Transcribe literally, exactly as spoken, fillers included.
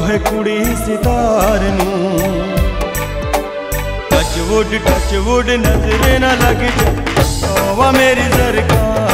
है कुड़ी सितार नू। टच वुड टच वुड नजरे ना लग जा मेरी सरकार।